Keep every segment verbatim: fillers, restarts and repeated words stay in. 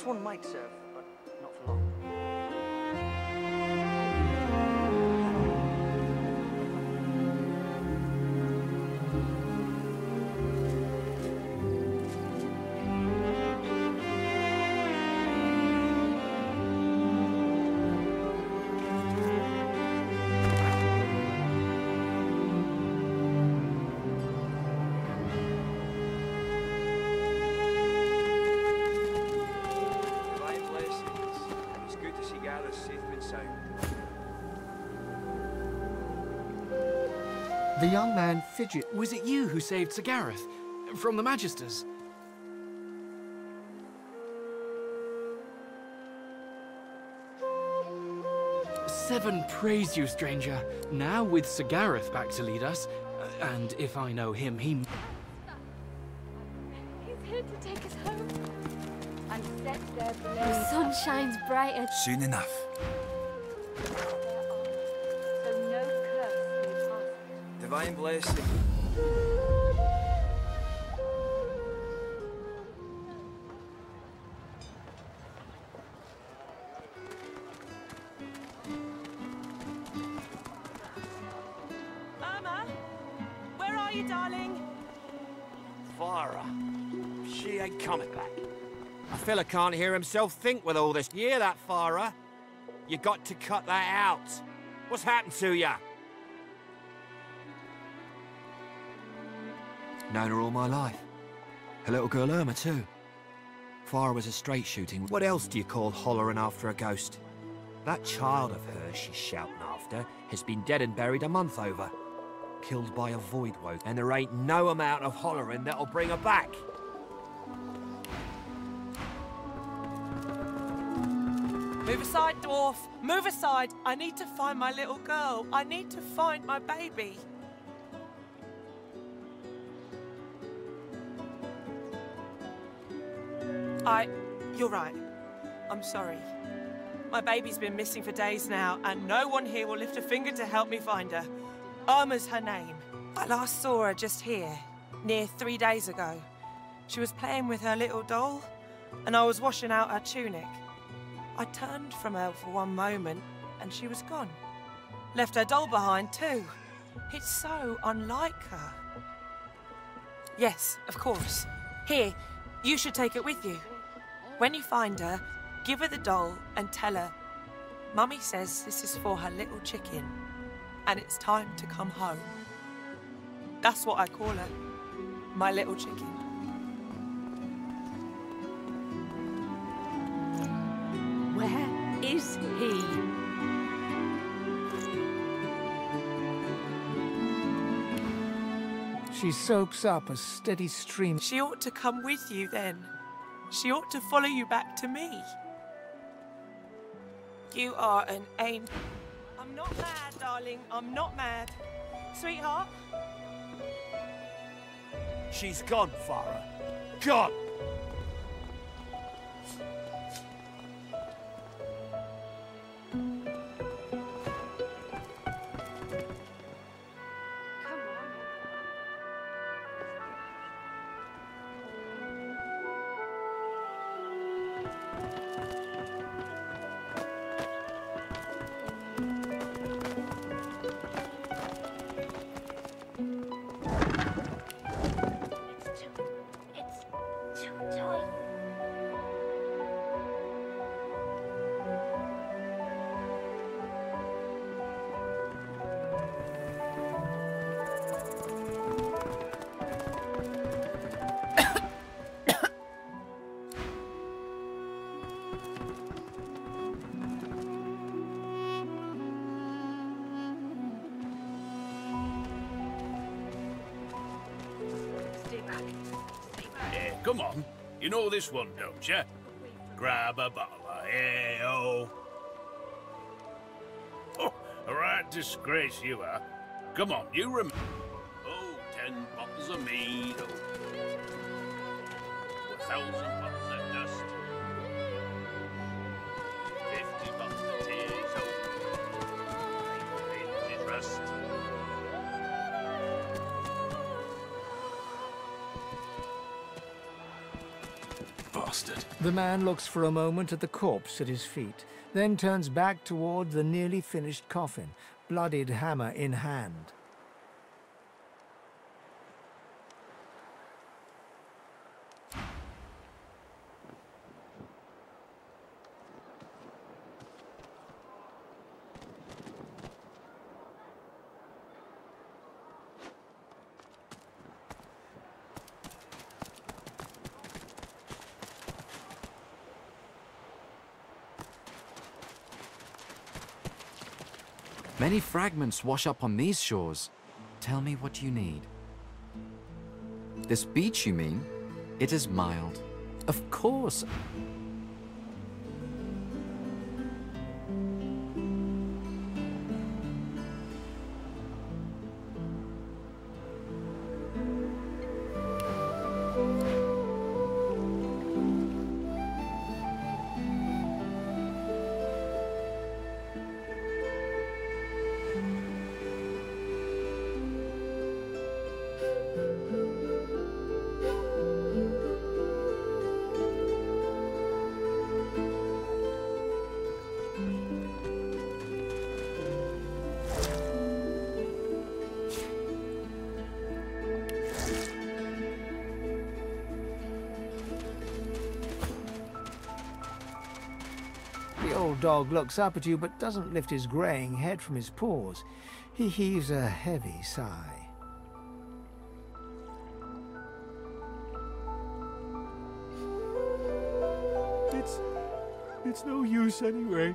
This one might serve, but not for long. The young man fidget. Was it you who saved Sir Gareth from the Magisters? Seven praise you, stranger. Now with Sir Gareth back to lead us, uh, and if I know him, he... He's here to take us home. And set their blaze. The sun shines brighter. Soon enough. Divine blessing. Irma, where are you, darling? Farah. She ain't coming back. A fella can't hear himself think with all this. You hear that, Farah? You got to cut that out. What's happened to you? Known her all my life. Her little girl Irma, too. Farah was a straight shooting. What else do you call hollering after a ghost? That child of hers she's shouting after has been dead and buried a month over. Killed by a void woke, and there ain't no amount of hollering that'll bring her back. Move aside, dwarf. Move aside. I need to find my little girl. I need to find my baby. I... You're right. I'm sorry. My baby's been missing for days now, and no one here will lift a finger to help me find her. Irma's her name. I last saw her just here, near three days ago. She was playing with her little doll, and I was washing out her tunic. I turned from her for one moment, and she was gone. Left her doll behind, too. It's so unlike her. Yes, of course. Here, you should take it with you. When you find her, give her the doll and tell her, Mummy says this is for her little chicken, and it's time to come home. That's what I call her, my little chicken. Where is he? She soaks up a steady stream. She ought to come with you then. She ought to follow you back to me. You are an angel. I'm not mad, darling. I'm not mad. Sweetheart? She's gone, Farah. Gone! Yeah, come on. You know this one, don't you? Grab a bottle of ale. Oh, a right disgrace you are. Come on, you remember. Oh, ten bottles of mead. Oh, a thousand bottles of dust. Fifty bottles of tears. Oh, painted rust. bastard. The man looks for a moment at the corpse at his feet, then turns back toward the nearly finished coffin, bloodied hammer in hand. Many fragments wash up on these shores. Tell me what you need. This beach, you mean? It is mild. Of course. The old dog looks up at you but doesn't lift his greying head from his paws. He heaves a heavy sigh. It's... it's no use anyway.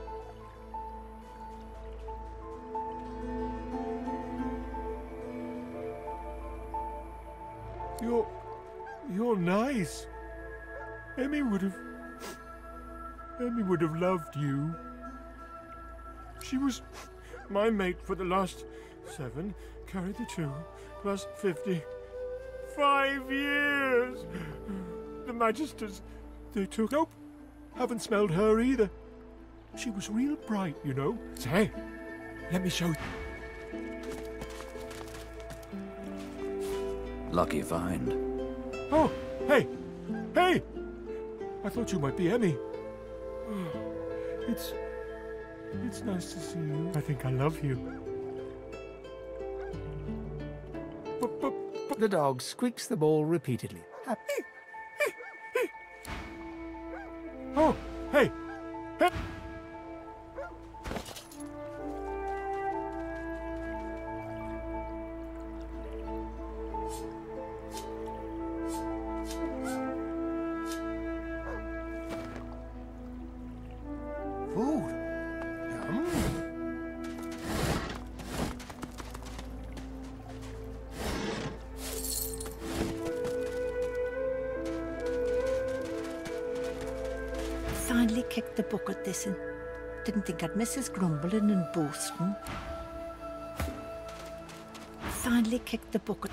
You're... you're nice. Emmy would have... Emmy would have loved you. She was my mate for the last seven, carry the two, plus fifty. Five years! The Magisters, they took... Nope, haven't smelled her either. She was real bright, you know. Say, let me show you. Lucky find. Oh, hey! Hey! I thought you might be Emmy. It's... it's nice to see you. I think I love you. But, but, but... The dog squeaks the ball repeatedly. Happy. Oh, hey! Hey! Food. Yum. Finally kicked the bucket this in. Didn't think I'd miss his grumbling and boasting. Finally kicked the bucket.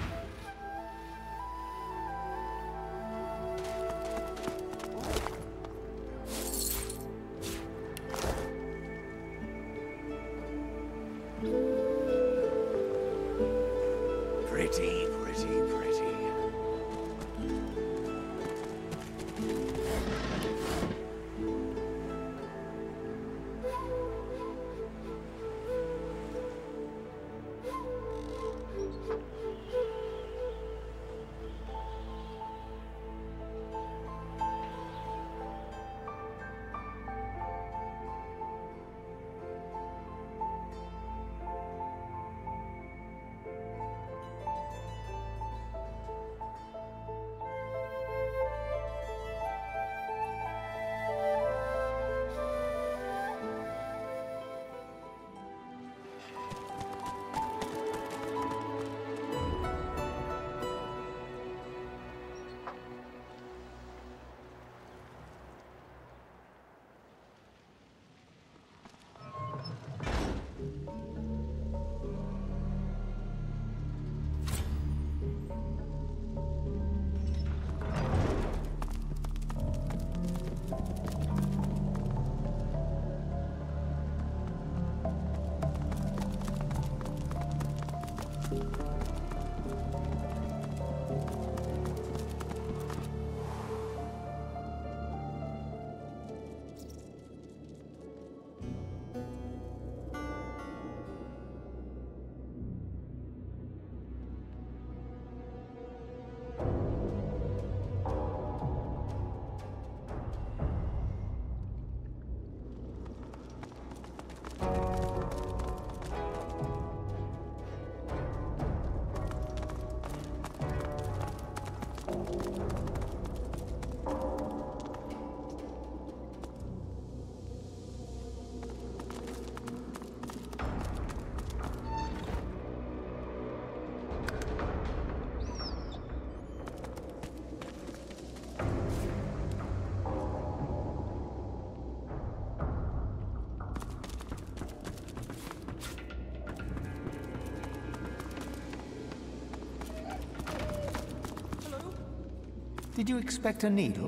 Pretty, pretty, pretty. Did you expect a needle?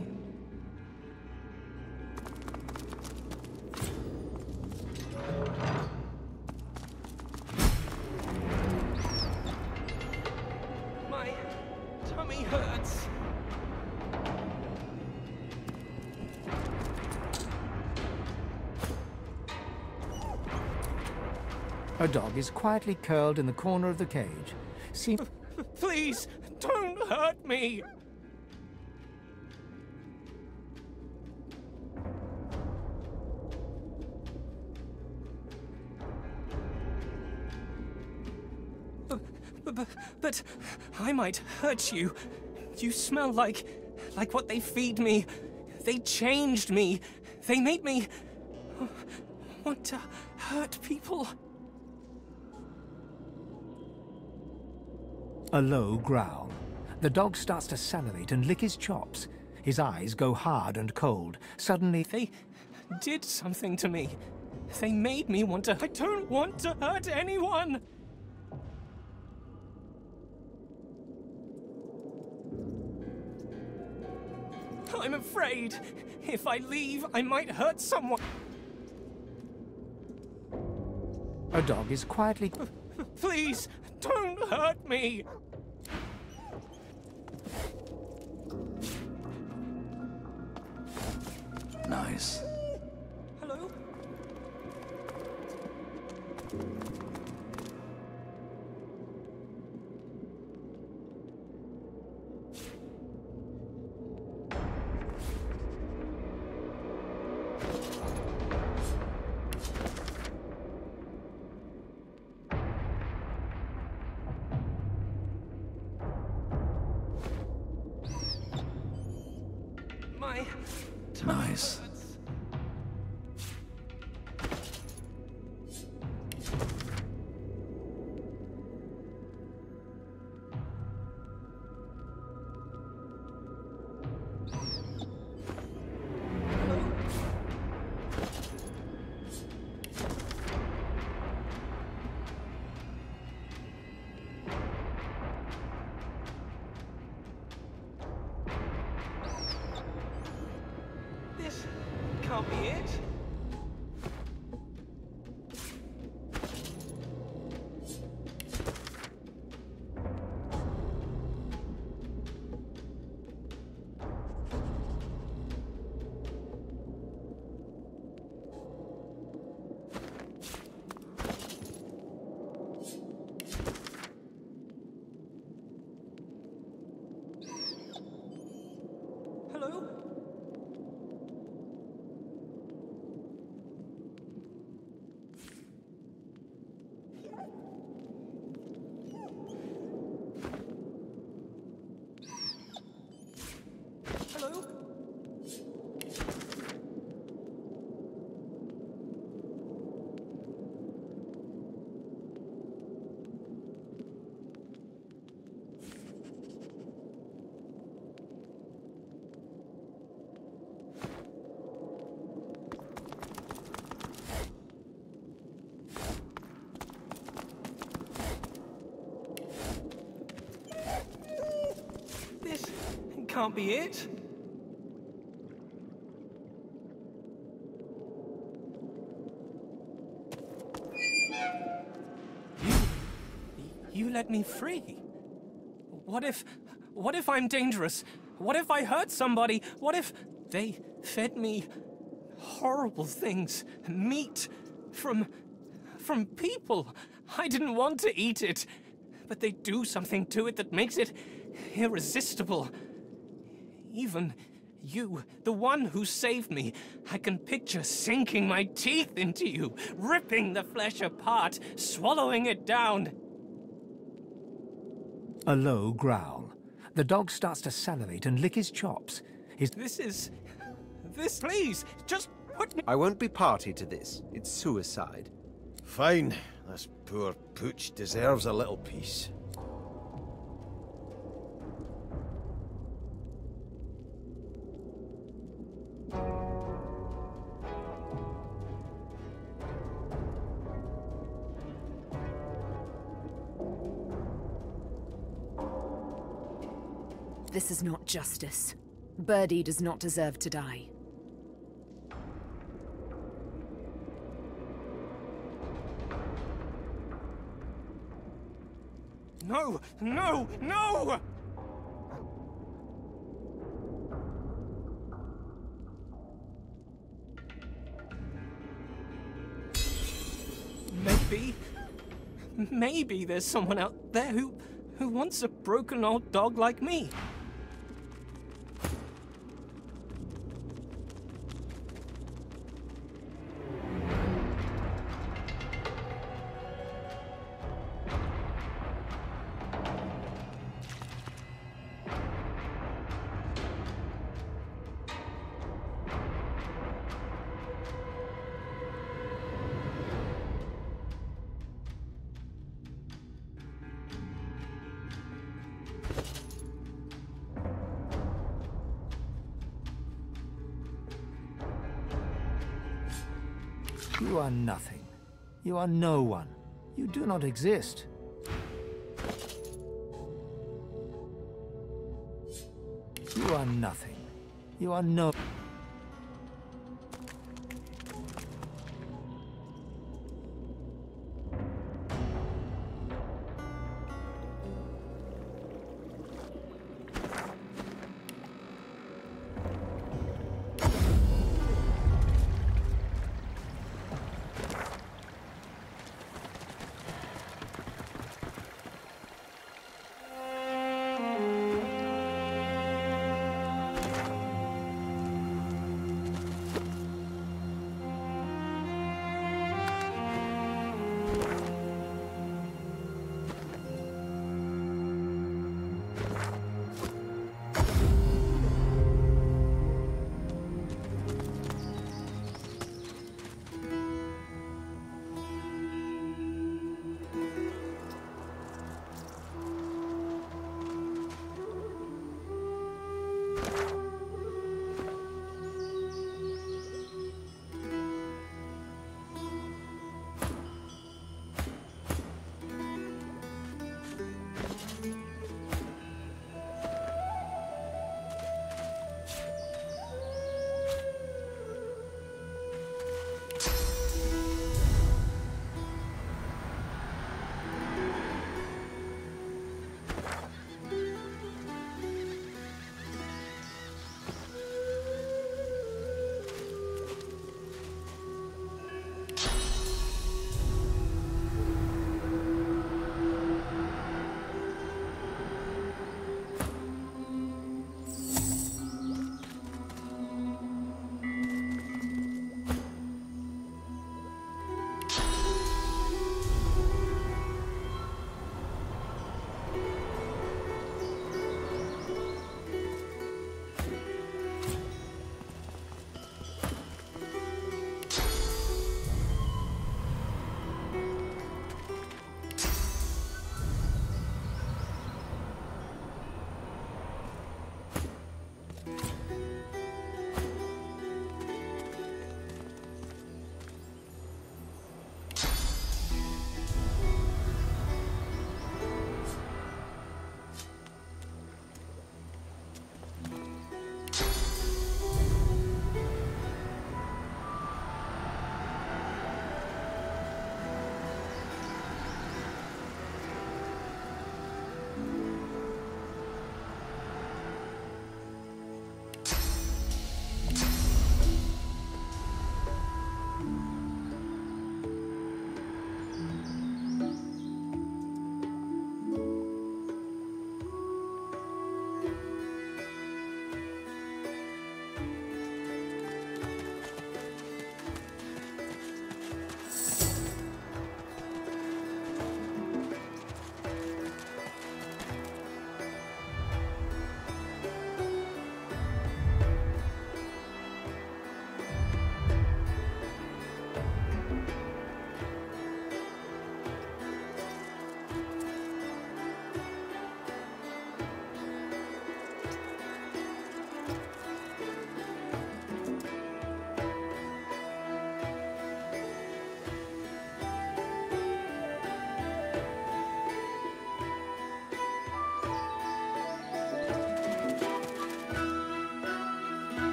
My tummy hurts. A dog is quietly curled in the corner of the cage. Seem Please, don't hurt me! But, but, but I might hurt you. You smell like... like what they feed me. They changed me. They made me... want to hurt people. A low growl. The dog starts to salivate and lick his chops. His eyes go hard and cold. Suddenly, They did something to me. They made me want to... I don't want to hurt anyone! I'm afraid. If I leave, I might hurt someone. a dog is quietly... Please, don't hurt me! Nice. Hello? My... Nice. This can't be it. Hello? Hello? This can't be it. You... you let me free. What if... what if I'm dangerous? What if I hurt somebody? What if they fed me horrible things? Meat from... from people. I didn't want to eat it, but they do something to it that makes it irresistible. Even you, the one who saved me, I can picture sinking my teeth into you, ripping the flesh apart, swallowing it down. A low growl. The dog starts to salivate and lick his chops. His... This is... this, please, just put me... I won't be party to this. It's suicide. Fine. This poor pooch deserves a little peace. This is not justice. Birdie does not deserve to die. No! No! No! Maybe... Maybe there's someone out there who... who wants a broken old dog like me. You are nothing. You are no one. You do not exist. You are nothing. You are no...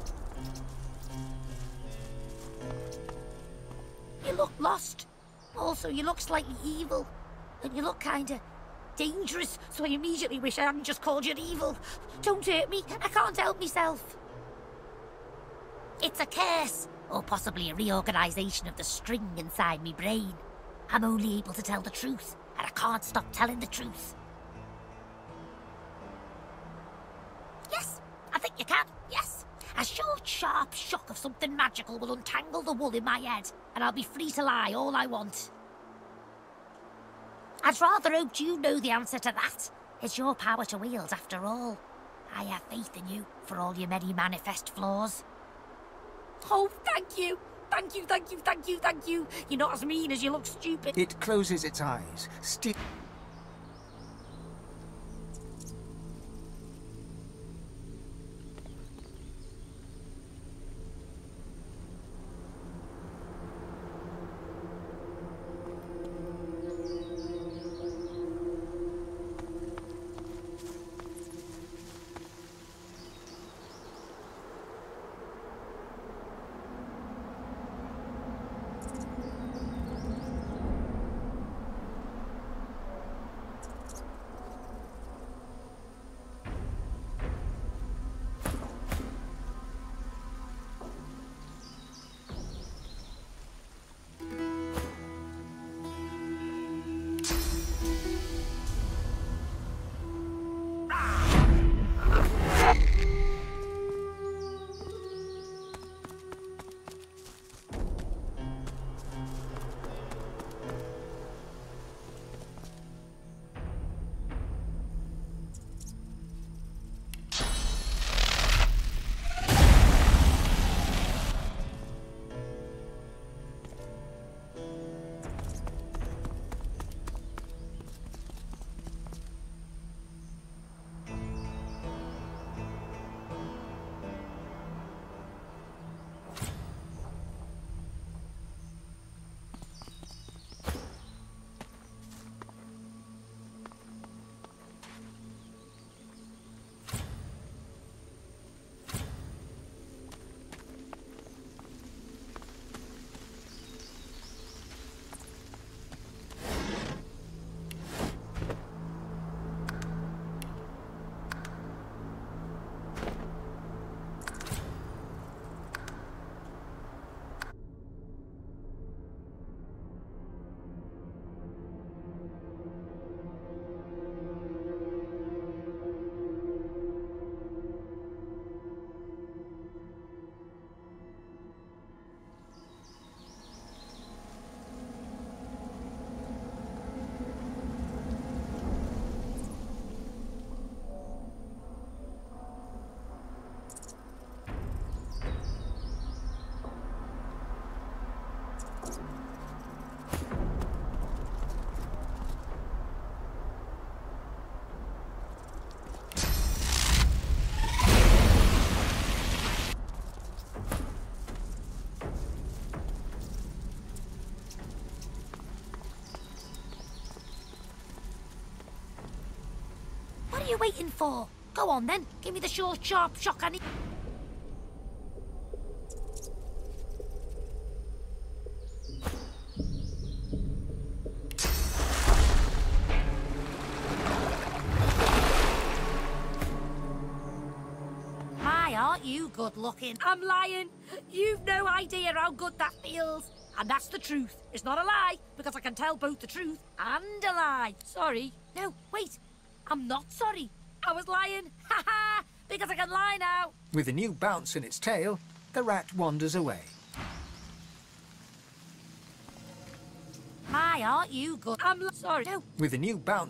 You look lost. Also, you look slightly evil. And you look kinda dangerous, so I immediately wish I hadn't just called you evil. Don't hurt me, I can't help myself. It's a curse, or possibly a reorganisation of the string inside me brain. I'm only able to tell the truth, and I can't stop telling the truth. Yes, I think you can, yes. A short, sharp shock of something magical will untangle the wool in my head, and I'll be free to lie all I want. I'd rather hoped you know the answer to that. It's your power to wield, after all. I have faith in you, for all your many manifest flaws. Oh, thank you! Thank you, thank you, thank you, thank you! You're not as mean as you look stupid. It closes its eyes, still... What are you waiting for? Go on then, give me the short, sharp shock I need. My, aren't you good looking? I'm lying. You've no idea how good that feels. And that's the truth. It's not a lie, because I can tell both the truth and a lie. Sorry. No, wait. I'm not sorry. I was lying. Ha ha! Because I can lie now. With a new bounce in its tail, the rat wanders away. My, aren't you good? I'm sorry. No. With a new bounce...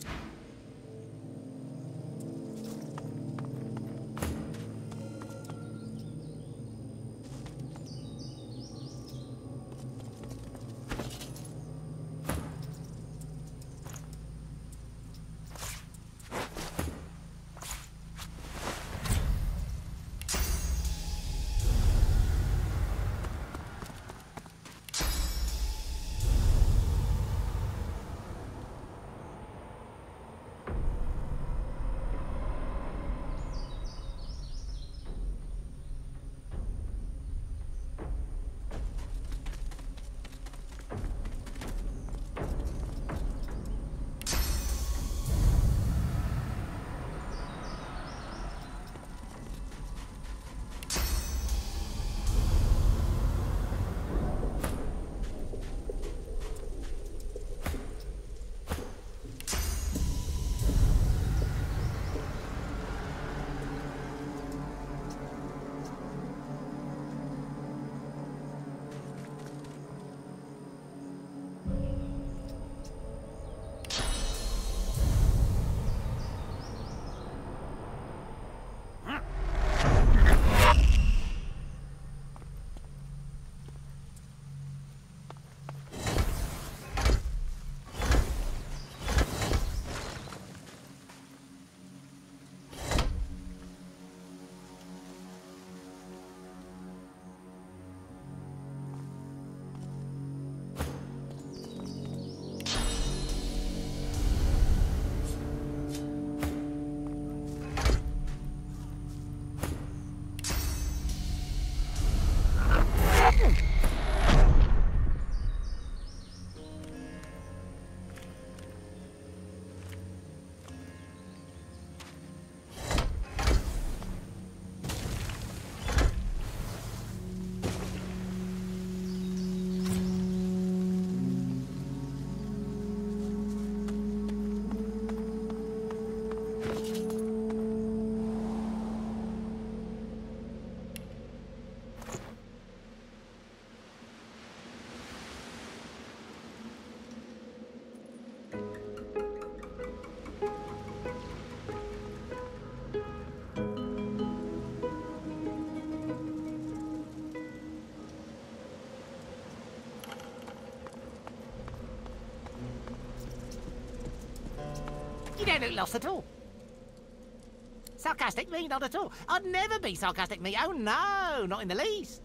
don't look lost at all. Sarcastic me, not at all. I'd never be sarcastic me. Oh no, not in the least.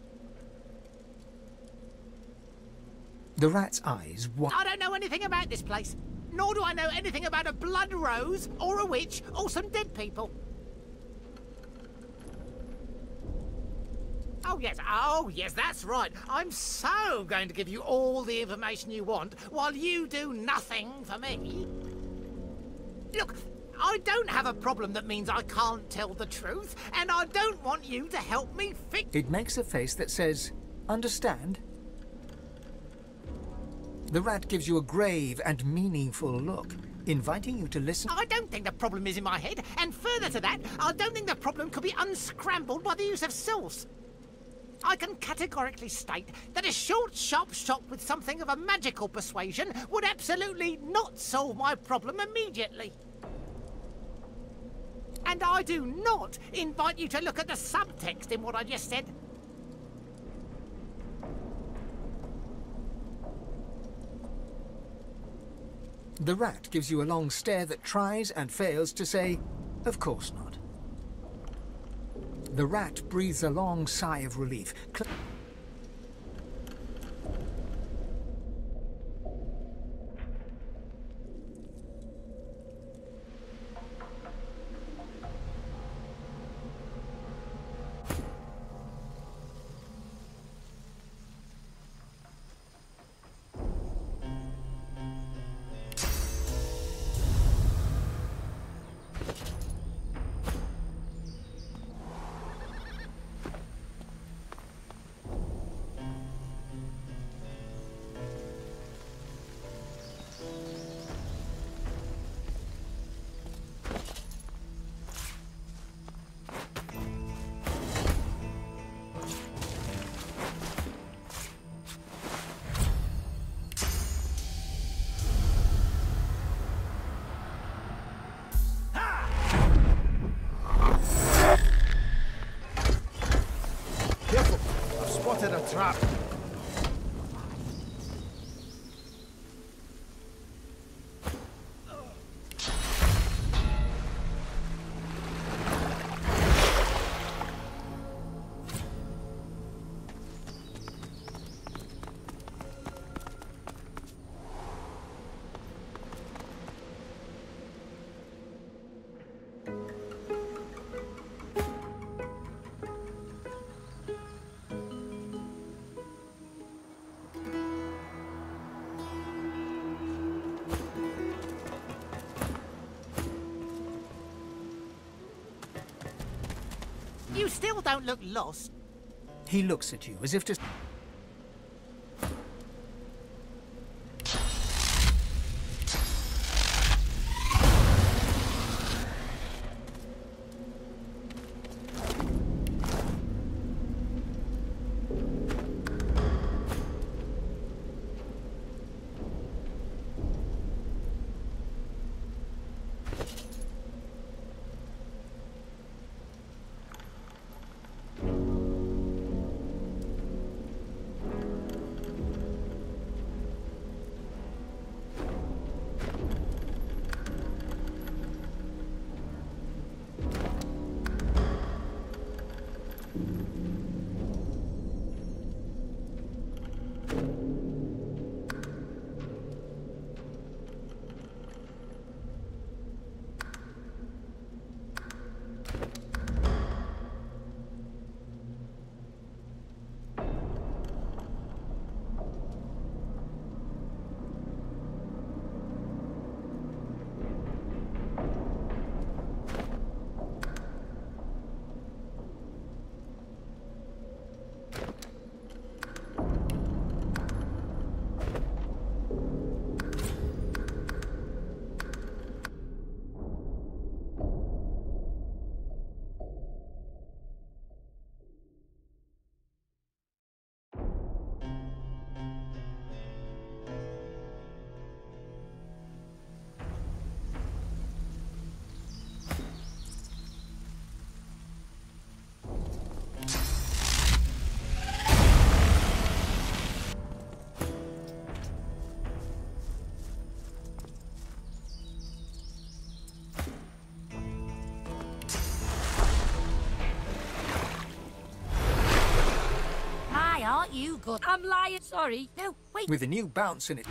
The rat's eyes wide. I don't know anything about this place. Nor do I know anything about a blood rose, or a witch, or some dead people. Oh, yes. Oh, yes, that's right. I'm so going to give you all the information you want, while you do nothing for me. Look, I don't have a problem that means I can't tell the truth, and I don't want you to help me fix... It makes a face that says, understand? The rat gives you a grave and meaningful look, inviting you to listen. I don't think the problem is in my head, and further to that, I don't think the problem could be unscrambled by the use of sauce. I can categorically state that a short, sharp shot with something of a magical persuasion would absolutely not solve my problem immediately. And I do not invite you to look at the subtext in what I just said. The rat gives you a long stare that tries and fails to say, of course not. The rat breathes a long sigh of relief. Cl Spotted a trap. You still don't look lost. He looks at you as if to... aren't you good? I'm lying. Sorry. No, wait. With a new bounce in it.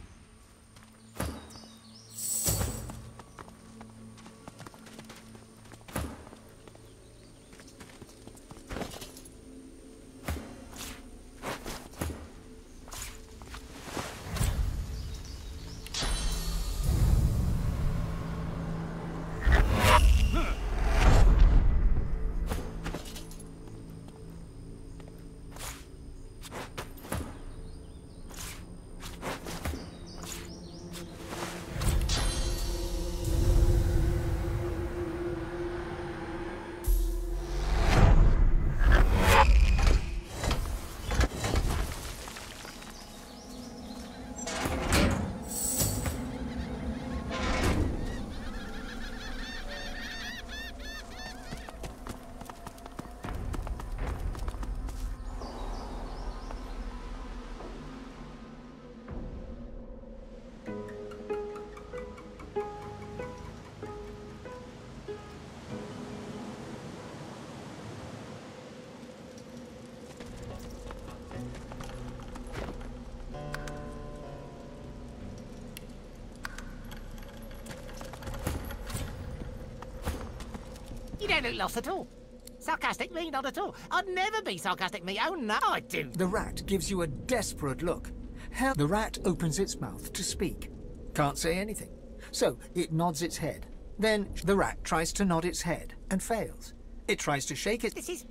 You don't look lost at all. Sarcastic me, not at all. I'd never be sarcastic me. Oh no, I do. The rat gives you a desperate look. Hell, the rat opens its mouth to speak. Can't say anything. So it nods its head. Then the rat tries to nod its head and fails. It tries to shake it. This is...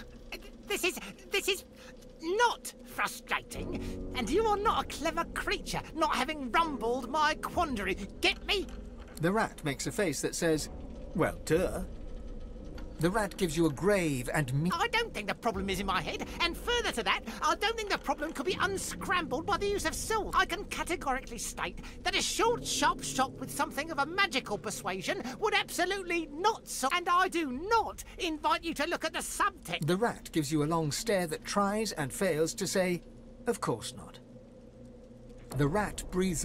This is... This is... not frustrating. And you are not a clever creature, not having rumbled my quandary. Get me? The rat makes a face that says, well, duh. The rat gives you a grave and me- I don't think the problem is in my head, and further to that, I don't think the problem could be unscrambled by the use of salt. I can categorically state that a short, sharp shot with something of a magical persuasion would absolutely not solve, and I do not invite you to look at the subtext. The rat gives you a long stare that tries and fails to say, of course not. The rat breathes...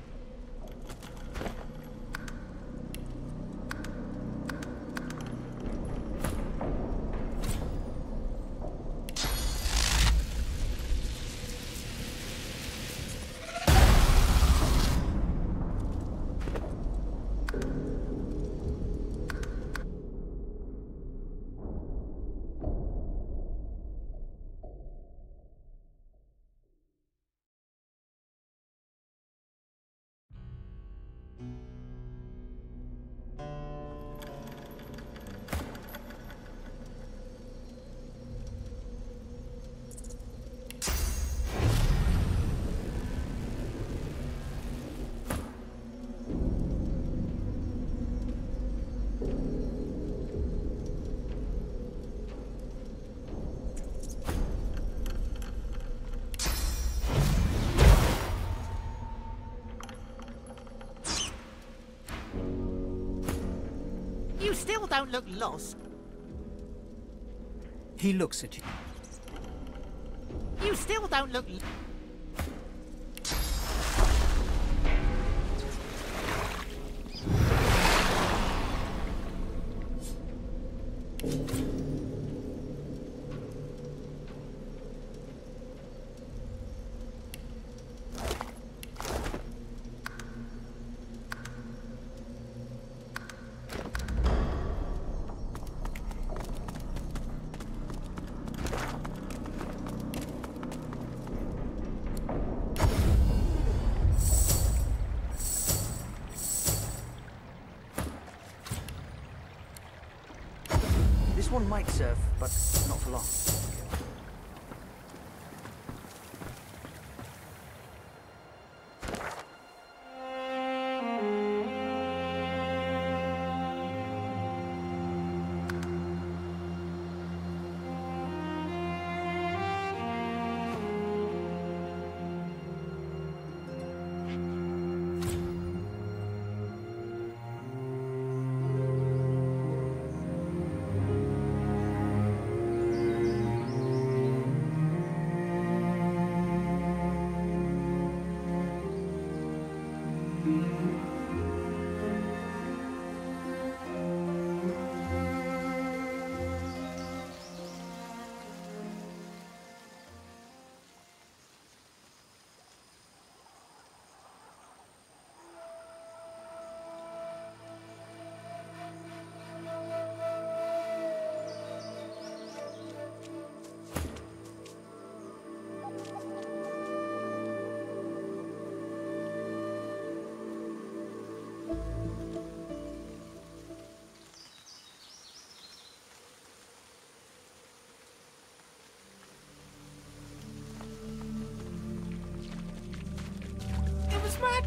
You still don't look lost. He looks at you. You still don't look... This one might serve, but not for long.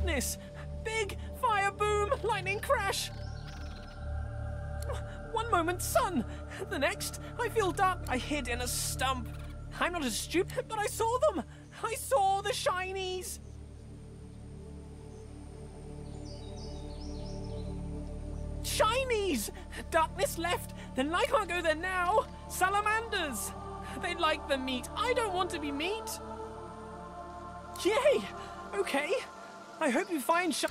darkness. Big fire boom, lightning crash. One moment, sun. The next, I feel dark. I hid in a stump. I'm not as stupid, but I saw them. I saw the shinies. Shinies! Darkness left. Then I can't go there now. Salamanders. They like the meat. I don't want to be meat. Yay! Okay. I hope you find shi-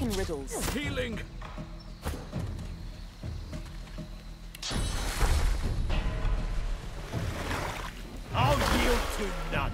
in riddles. Healing! I'll yield to none.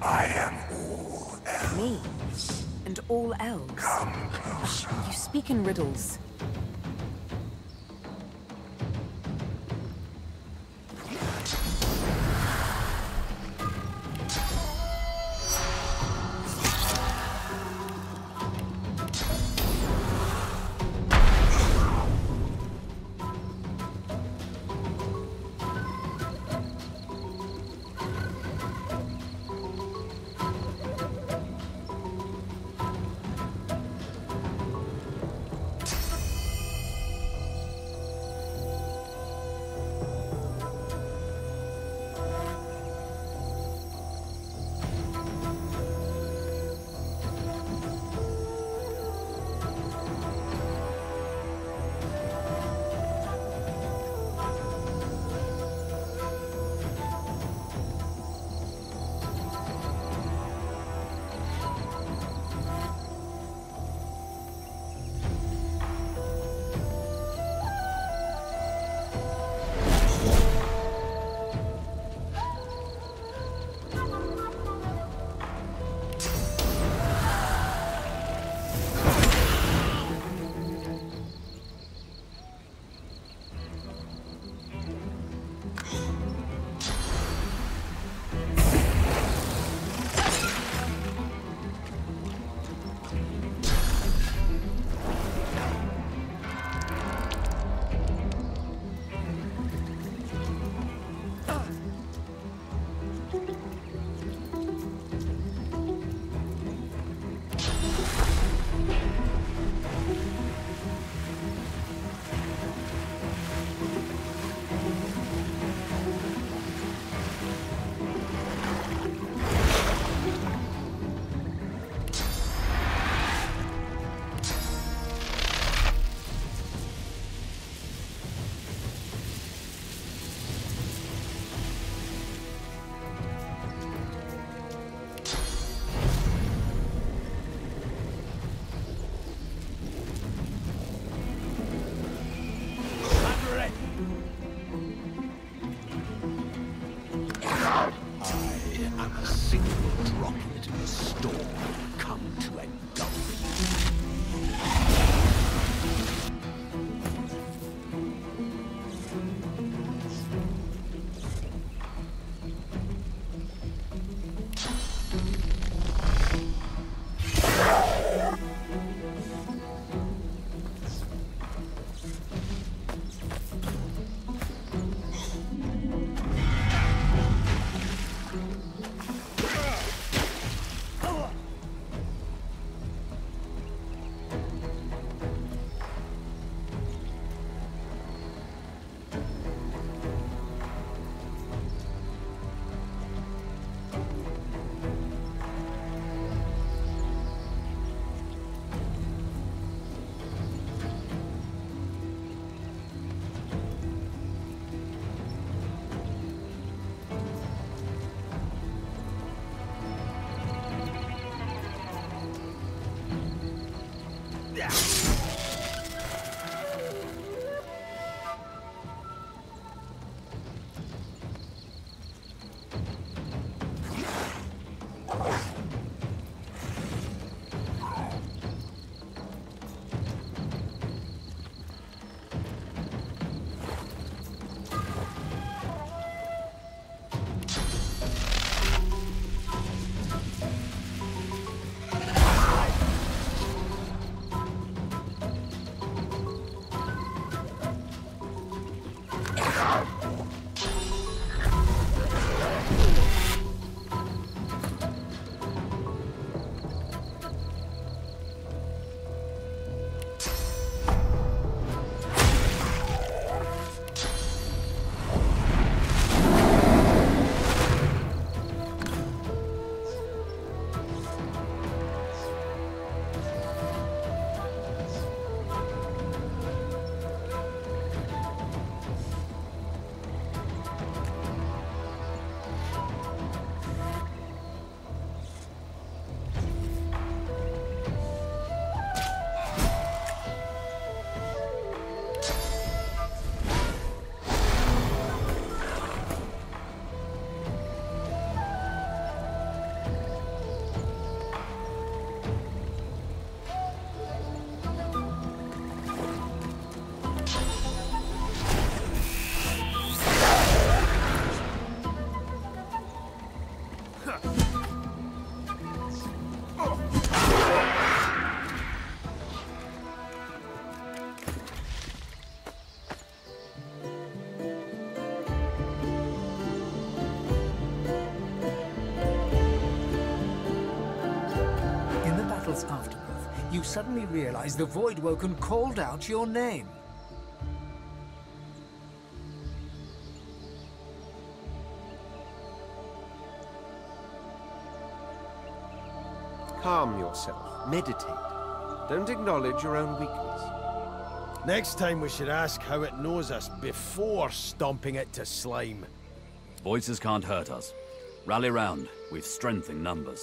I am all elves. Me? And all elves? Come closer. You speak in riddles. its aftermath, you suddenly realize the Voidwoken called out your name. Calm yourself. Meditate. Don't acknowledge your own weakness. Next time we should ask how it knows us before stomping it to slime. Voices can't hurt us. Rally round. We've strength in numbers.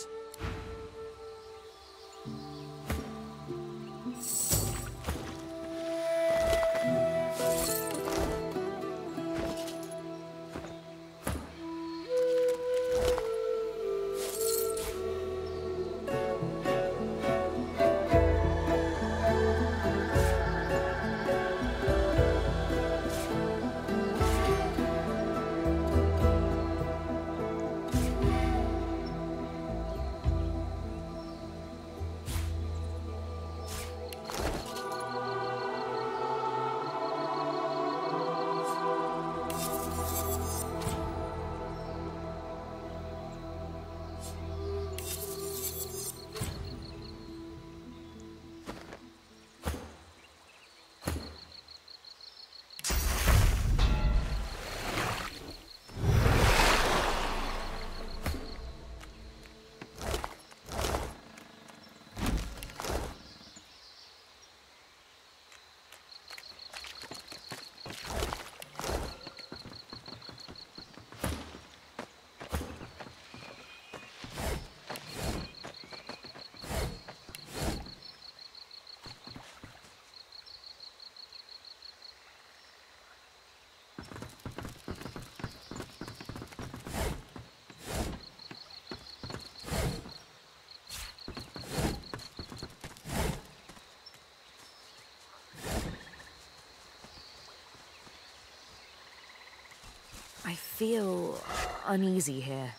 I feel uneasy here.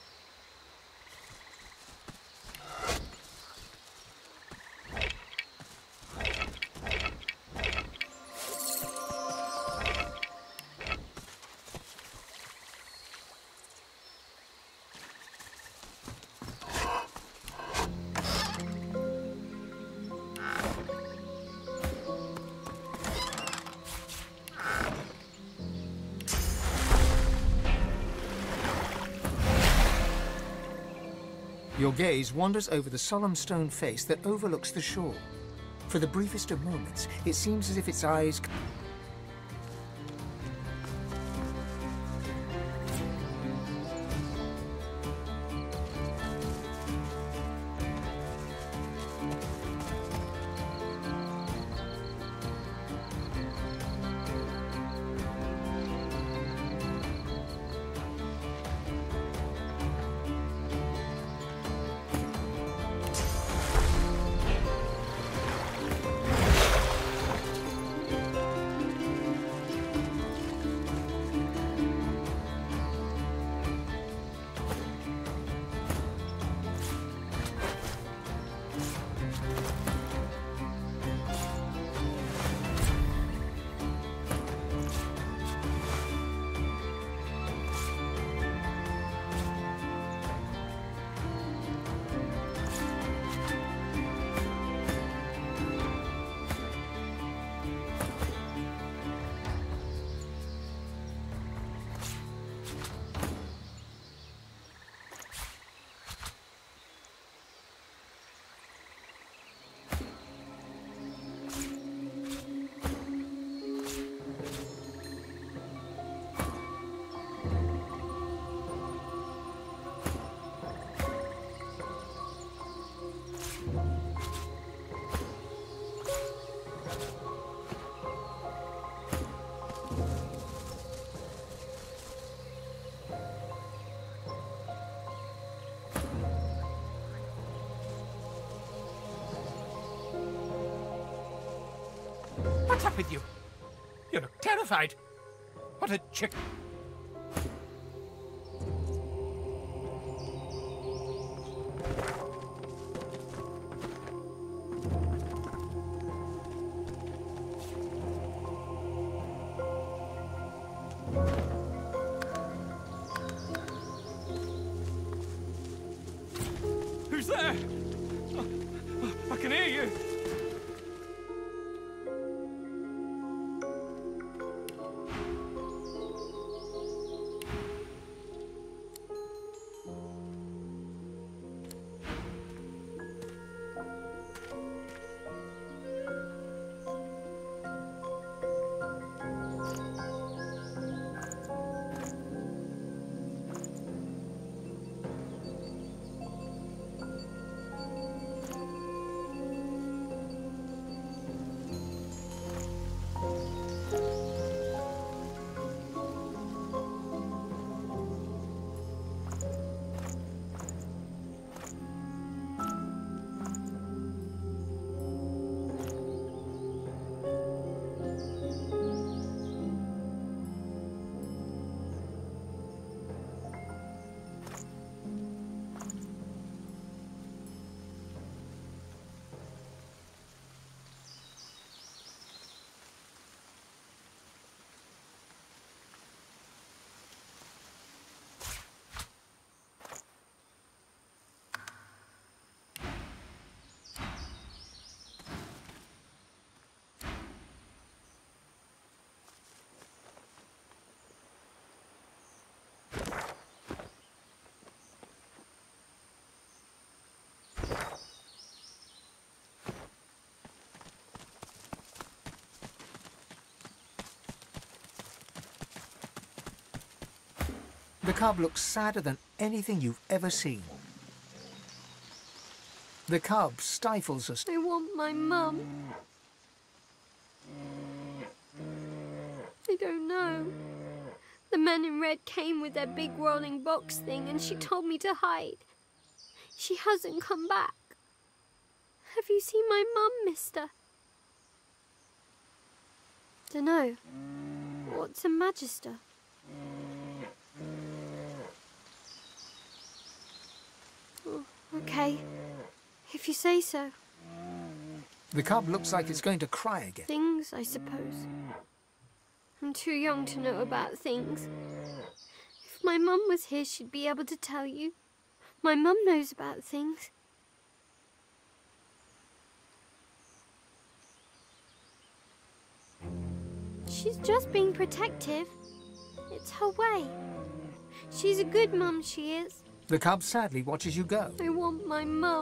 Your gaze wanders over the solemn stone face that overlooks the shore. For the briefest of moments, it seems as if its eyes... What's up with you? You look terrified. What a chick... Who's there? I can hear you. The cub looks sadder than anything you've ever seen. The cub stifles us. I want my mum. I don't know. The men in red came with their big rolling box thing and she told me to hide. She hasn't come back. Have you seen my mum, mister? Dunno. What's a magister? Oh, okay. If you say so. The cub looks like it's going to cry again. Things, I suppose. I'm too young to know about things. If my mum was here, she'd be able to tell you. My mum knows about things. She's just being protective. It's her way. She's a good mum, she is. The cub sadly watches you go. I want my mum.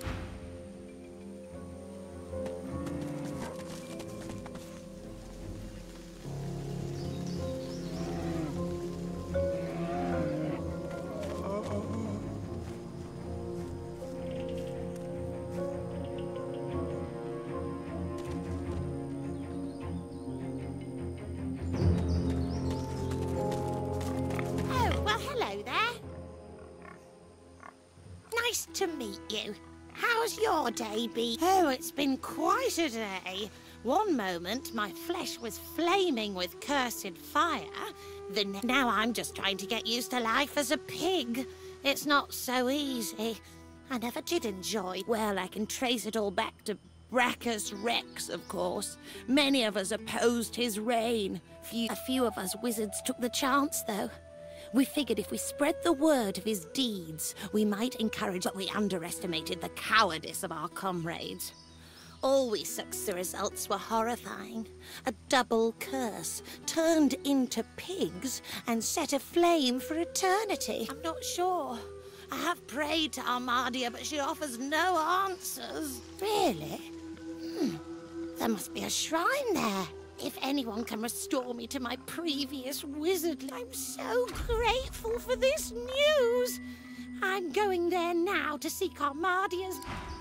To meet you. How's your day been? Oh, it's been quite a day. One moment, my flesh was flaming with cursed fire. The ne now I'm just trying to get used to life as a pig. It's not so easy. I never did enjoy. Well, I can trace it all back to Brachus Rex, of course. Many of us opposed his reign. Few, a few of us wizards took the chance, though. We figured if we spread the word of his deeds, we might encourage, but we underestimated the cowardice of our comrades. Always such the results were horrifying. A double curse turned into pigs and set aflame for eternity. I'm not sure. I have prayed to Armadia, but she offers no answers. Really? Hmm. There must be a shrine there. If anyone can restore me to my previous wizard, I'm so grateful for this news. I'm going there now to seek Armadia's...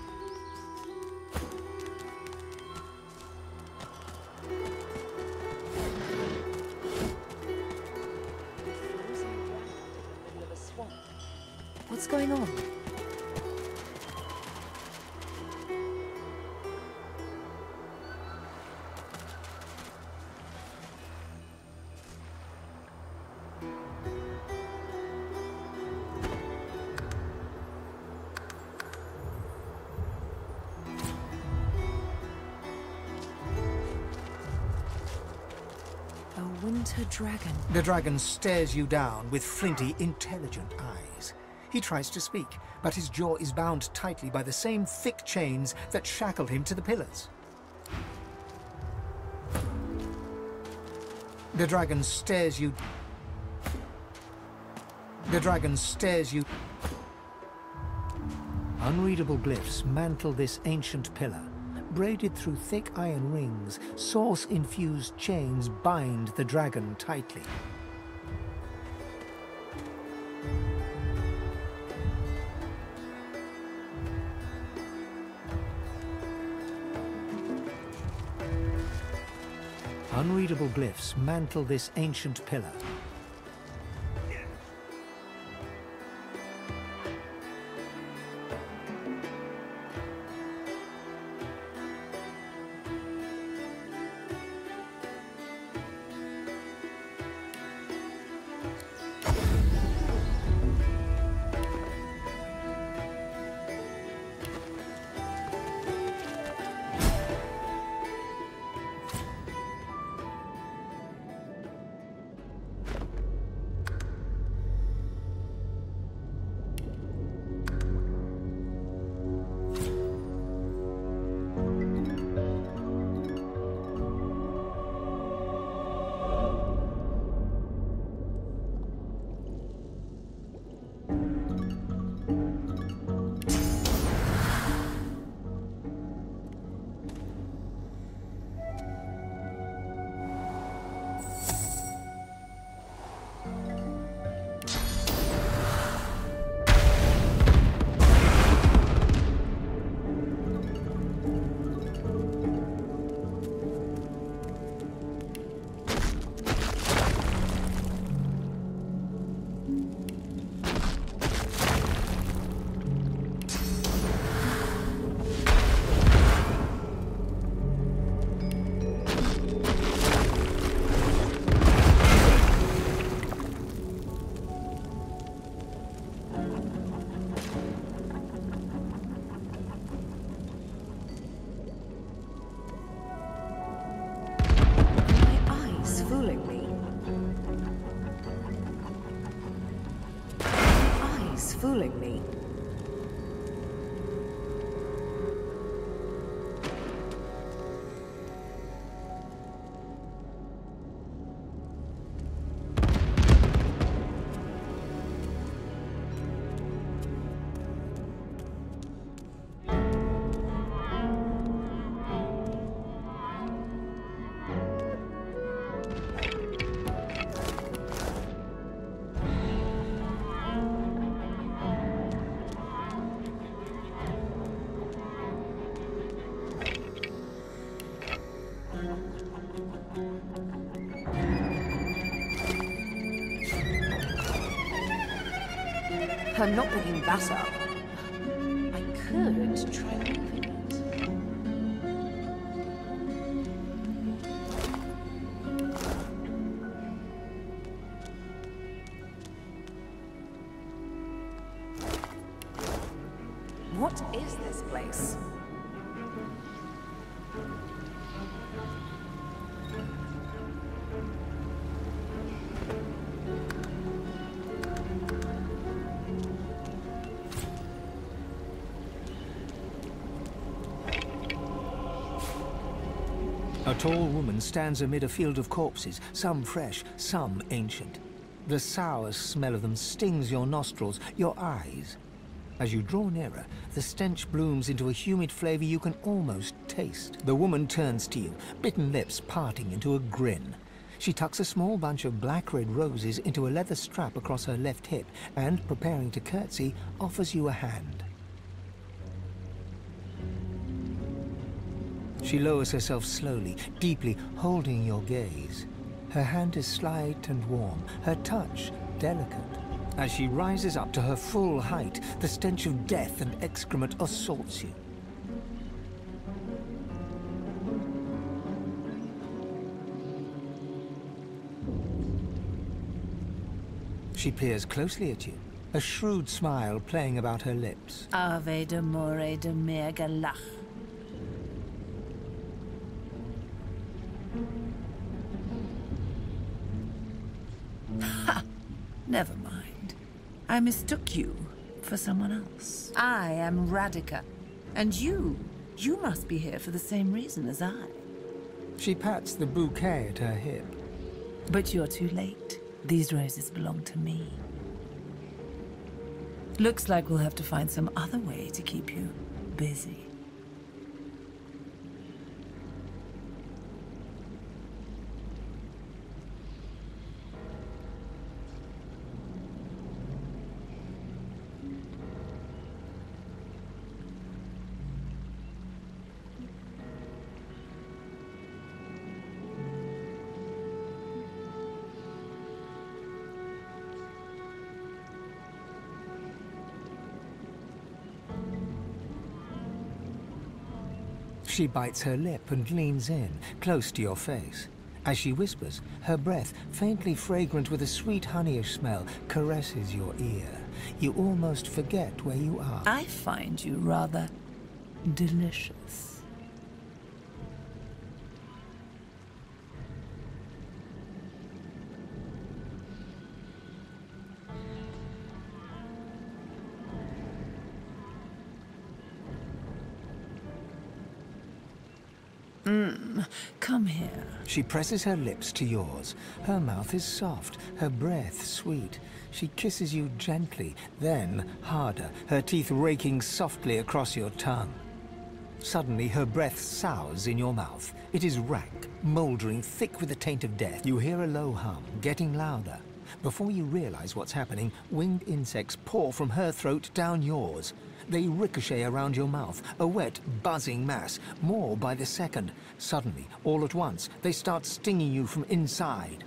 What's going on? Winter dragon. The dragon stares you down with flinty, intelligent eyes. He tries to speak, but his jaw is bound tightly by the same thick chains that shackle him to the pillars. The dragon stares you... The dragon stares you... Unreadable glyphs mantle this ancient pillar. Braided through thick iron rings, source-infused chains bind the dragon tightly. Unreadable glyphs mantle this ancient pillar. Fooling me. I'm not picking that up. I could try moving it. What is this place? A tall woman stands amid a field of corpses, some fresh, some ancient. The sour smell of them stings your nostrils, your eyes. As you draw nearer, the stench blooms into a humid flavor you can almost taste. The woman turns to you, bitten lips parting into a grin. She tucks a small bunch of black-red roses into a leather strap across her left hip and, preparing to curtsy, offers you a hand. She lowers herself slowly, deeply holding your gaze. Her hand is slight and warm, her touch delicate. As she rises up to her full height, the stench of death and excrement assaults you. She peers closely at you, a shrewd smile playing about her lips. Ave de more de mergalach. Ha! Never mind. I mistook you for someone else. I am Radica, and you, you must be here for the same reason as I. She pats the bouquet at her hip. But you're too late. These roses belong to me. Looks like we'll have to find some other way to keep you busy. She bites her lip and leans in, close to your face. As she whispers, her breath, faintly fragrant with a sweet honeyish smell, caresses your ear. You almost forget where you are. I find you rather delicious. Mmm, come here. She presses her lips to yours. Her mouth is soft, her breath sweet. She kisses you gently, then harder, her teeth raking softly across your tongue. Suddenly, her breath sours in your mouth. It is rank, mouldering, thick with the taint of death. You hear a low hum, getting louder. Before you realize what's happening, winged insects pour from her throat down yours. They ricochet around your mouth, a wet, buzzing mass, more by the second. Suddenly, all at once, they start stinging you from inside.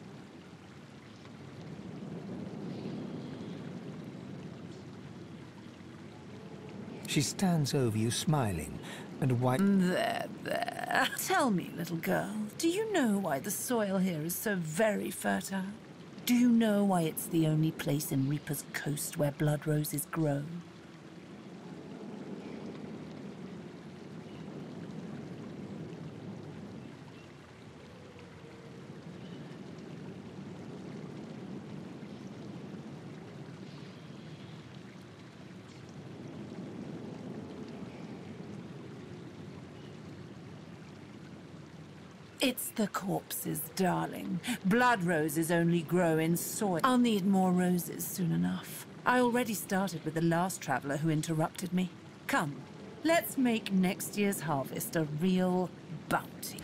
She stands over you, smiling, and wipes... There, there. Tell me, little girl, do you know why the soil here is so very fertile? Do you know why it's the only place in Reaper's Coast where blood roses grow? It's the corpses, darling. Blood roses only grow in soil. I'll need more roses soon enough. I already started with the last traveler who interrupted me. Come, let's make next year's harvest a real bounty.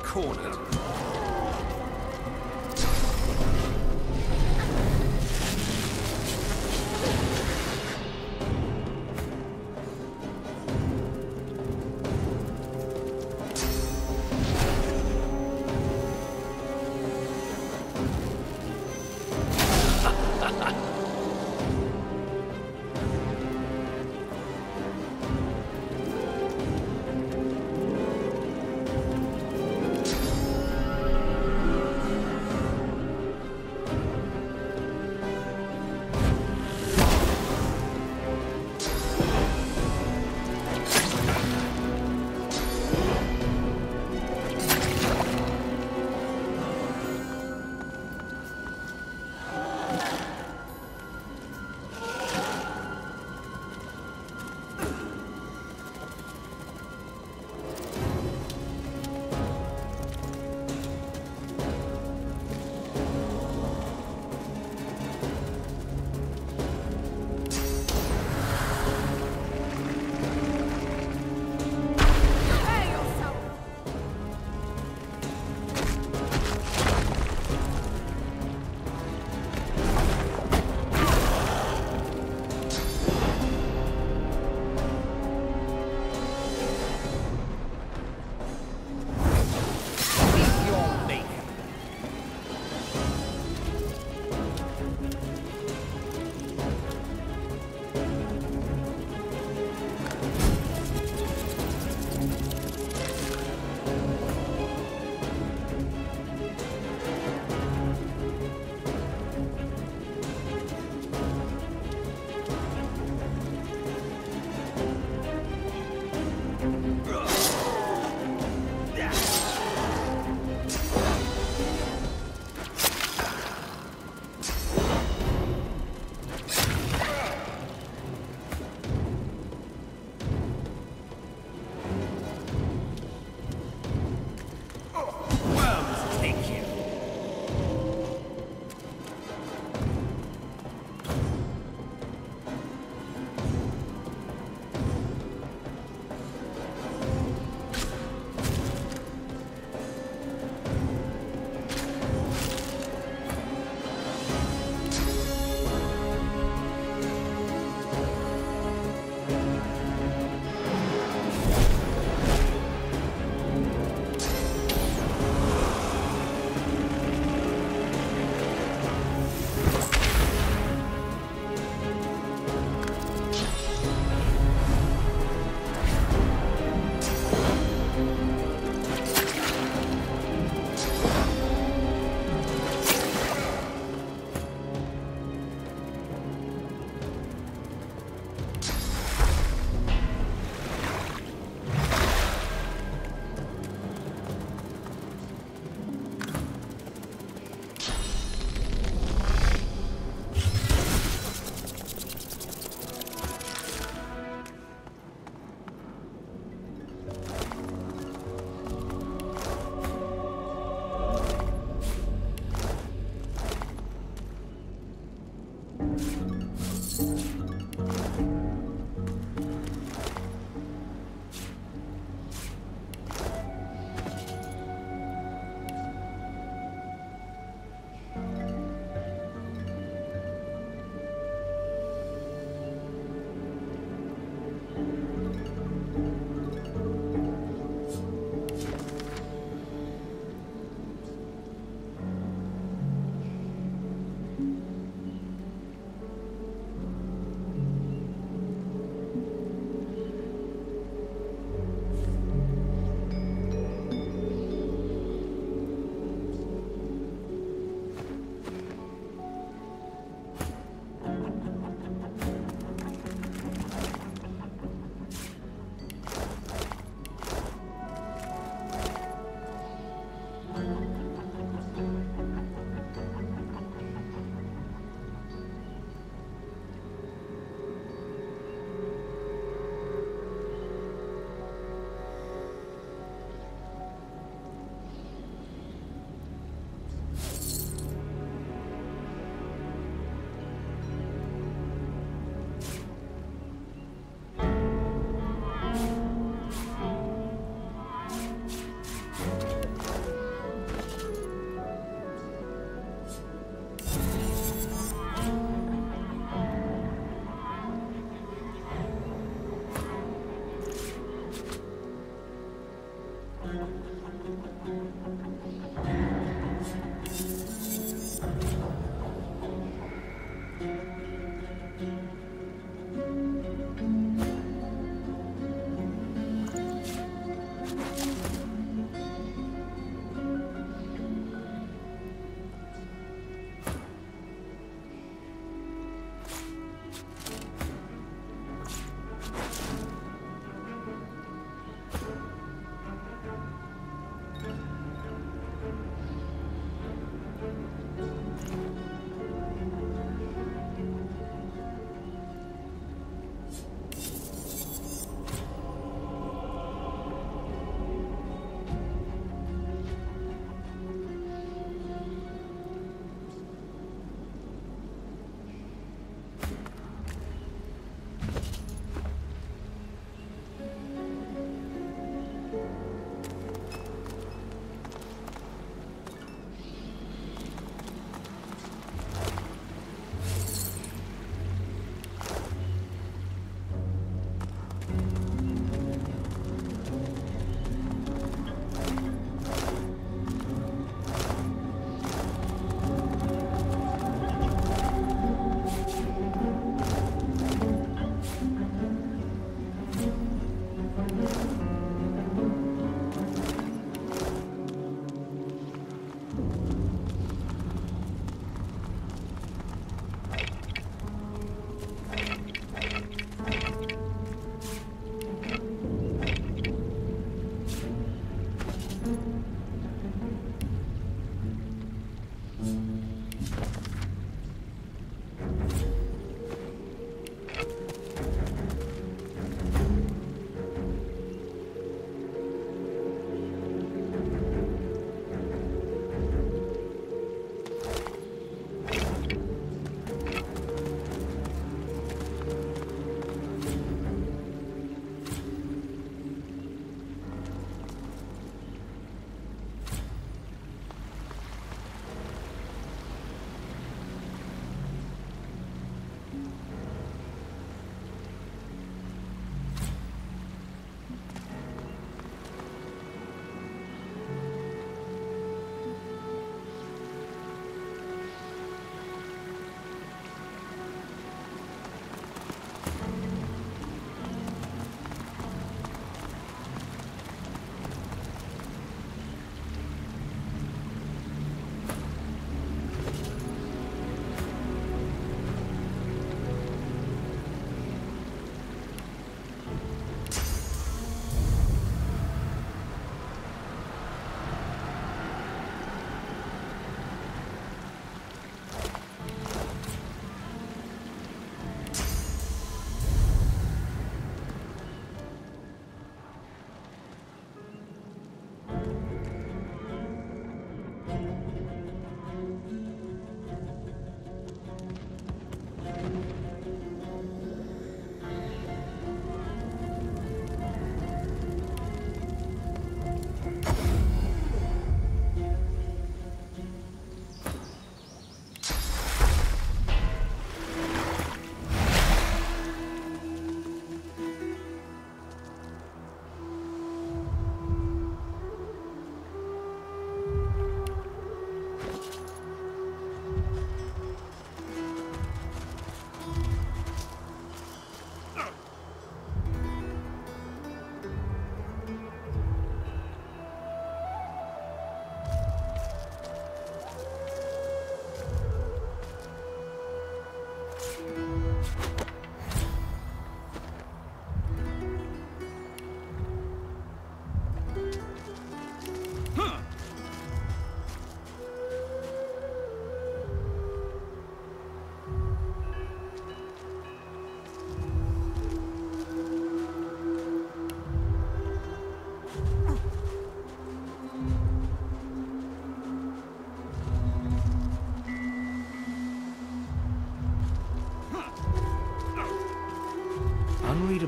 cornered.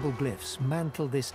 unreadable glyphs mantle this...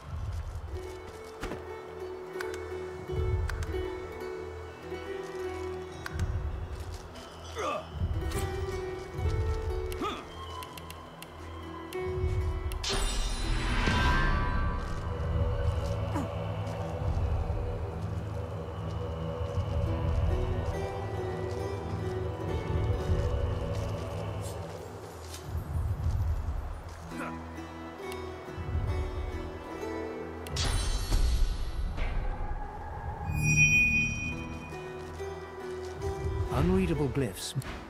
Unreadable glyphs.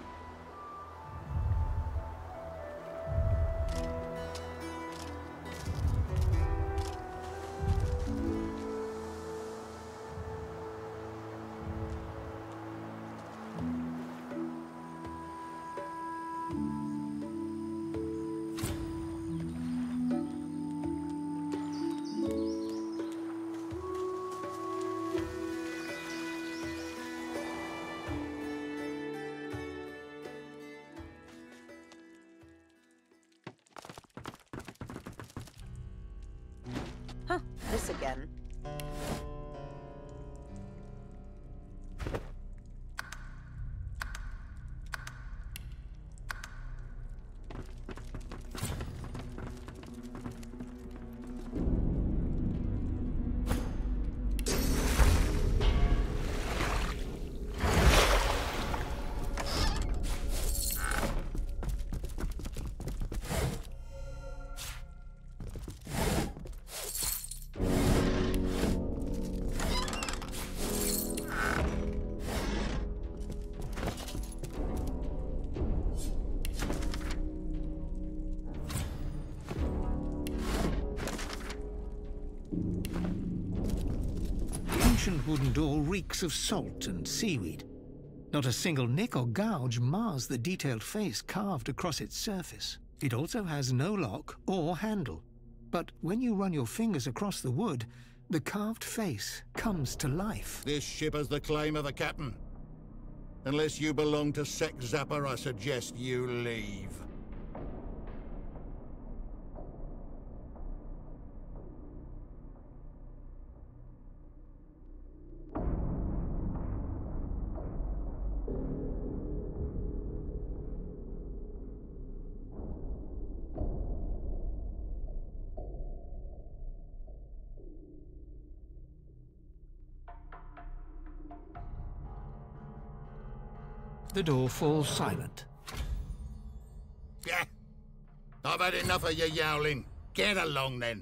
Huh, this again. The ancient wooden door reeks of salt and seaweed. Not a single nick or gouge mars the detailed face carved across its surface. It also has no lock or handle. But when you run your fingers across the wood, the carved face comes to life. This ship has the claim of a captain. Unless you belong to Sec Zappa, I suggest you leave. The door falls silent. Yeah, I've had enough of your yowling. Get along then.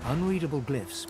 unreadable glyphs.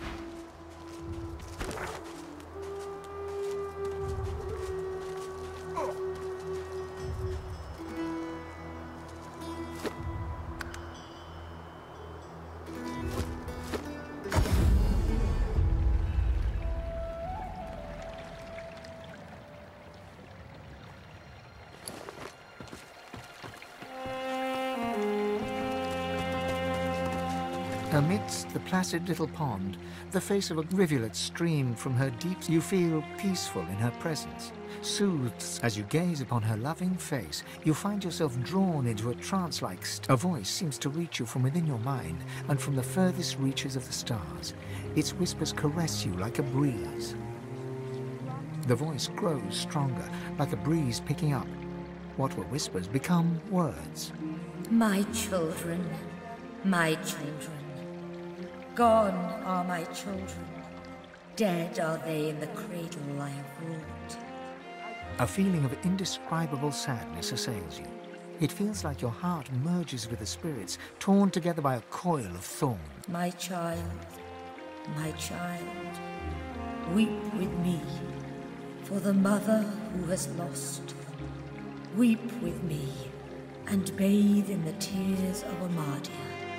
Amidst the placid little pond, the face of a rivulet streamed from her deep. You feel peaceful in her presence, soothed as you gaze upon her loving face. You find yourself drawn into a trance-like state. A voice seems to reach you from within your mind and from the furthest reaches of the stars. Its whispers caress you like a breeze. The voice grows stronger, like a breeze picking up. What were whispers become words. My children, my children. Gone are my children. Dead are they in the cradle I have ruled. A feeling of indescribable sadness assails you. It feels like your heart merges with the spirits, torn together by a coil of thorns. My child, my child, weep with me for the mother who has lost. Weep with me and bathe in the tears of Amadia.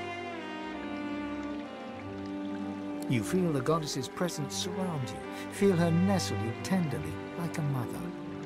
You feel the goddess's presence surround you, feel her nestle you tenderly, like a mother.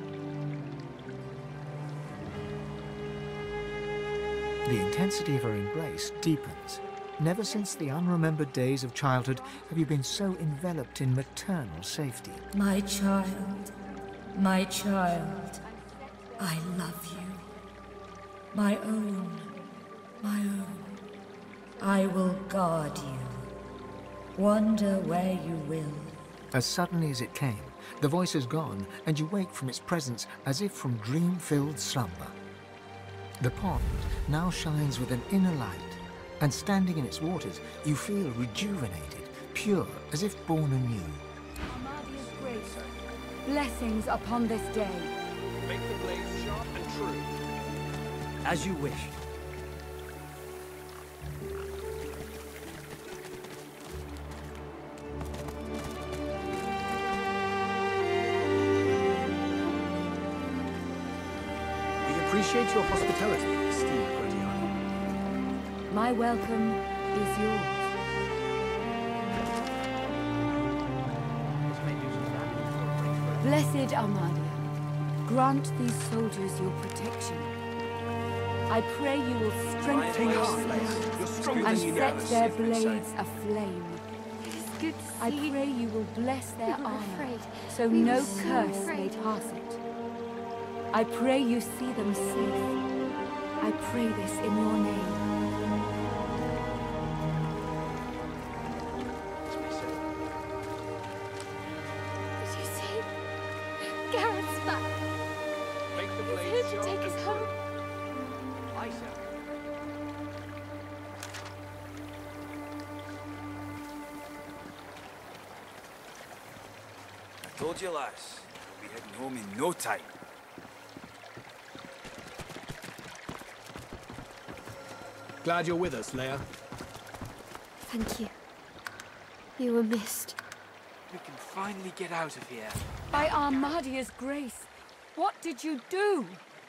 The intensity of her embrace deepens. Never since the unremembered days of childhood have you been so enveloped in maternal safety. My child, my child, I love you. My own, my own. I will guard you. Wander where you will. As suddenly as it came, the voice is gone, and you wake from its presence as if from dream-filled slumber. The pond now shines with an inner light, and standing in its waters, you feel rejuvenated, pure, as if born anew. Amadia's grace. Blessings upon this day. Make the blades sharp and true. As you wish. Appreciate your hospitality, esteemed Guardian. My welcome is yours. Blessed Amadia, grant these soldiers your protection. I pray you will strengthen their hands and set their blades aflame. I pray you will bless their armor, so no curse may pass it. I pray you see them safe. I pray this in your name. Did you see? Garrett's back. Make the He's blades here to sharp take and us true. home. Aye, sir. I told you, lass. We'll be heading home in no time. Glad you're with us, Leia. Thank you. You were missed. We can finally get out of here. By Amadia's grace, what did you do?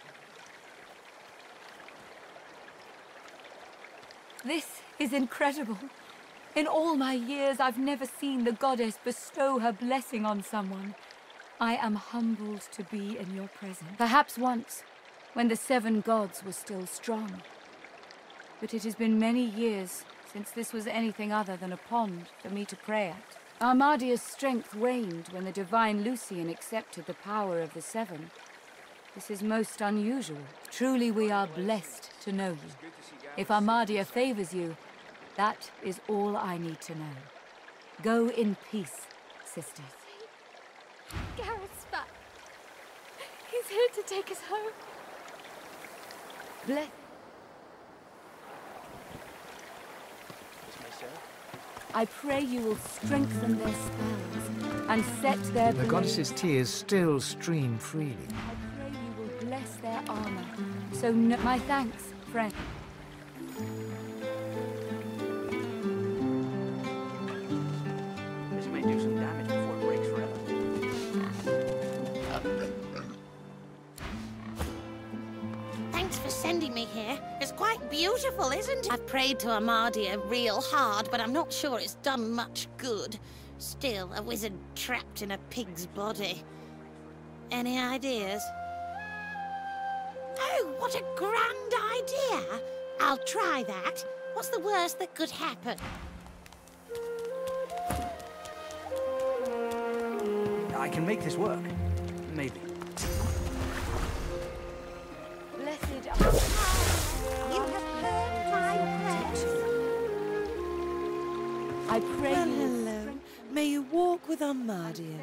This is incredible. In all my years, I've never seen the goddess bestow her blessing on someone. I am humbled to be in your presence. Perhaps once, when the seven gods were still strong. But it has been many years since this was anything other than a pond for me to pray at. Amadia's strength waned when the divine Lucian accepted the power of the Seven. This is most unusual. Truly we are blessed to know you. If Amadia favors you, that is all I need to know. Go in peace, sisters. Garrett's back. He's here to take us home. Bless. I pray you will strengthen their spells and set their The blades. goddess's tears still stream freely. I pray you will bless their armor. So no my thanks, friend. sending me here. It's quite beautiful, isn't it? I've prayed to Amadia real hard, but I'm not sure it's done much good. Still, a wizard trapped in a pig's body. Any ideas? Oh, what a grand idea! I'll try that. What's the worst that could happen? I can make this work. Maybe. Blessed are you. Have heard my prayers. I pray well, you. hello. May you walk with Amadia.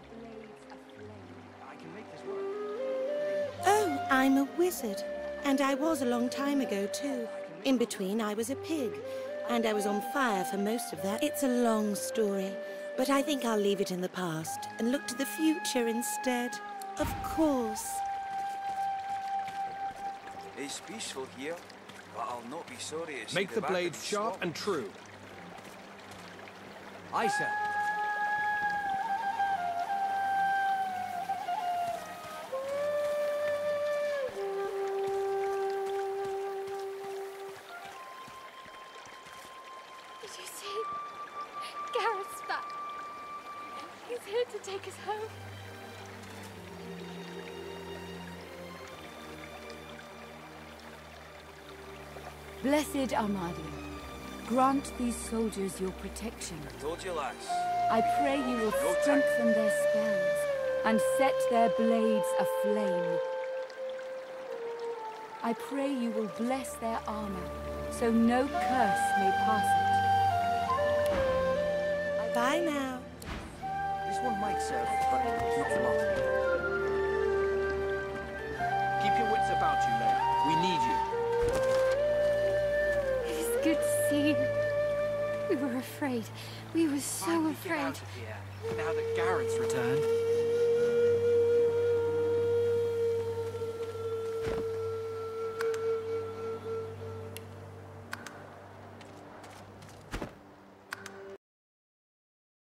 I can make this work. Oh, I'm a wizard. And I was a long time ago, too. In between, I was a pig. And I was on fire for most of that. It's a long story. But I think I'll leave it in the past and look to the future instead. Of course. It's peaceful here, but I'll not be sorry to see Make the back blades of sharp Scotland. and true. Aye, sir. Did you see? Garrett's back. He's here to take us home. Blessed Amadia, grant these soldiers your protection. I told you, lass. I pray you will No strengthen their spells and set their blades aflame. I pray you will bless their armor, so no curse may pass it. Bye now. This one might serve, but not for long. Keep your wits about you, lady. We need you. It is good to see you. We were afraid. We were so Finally afraid. Get out of here. Now that Garrett's returned.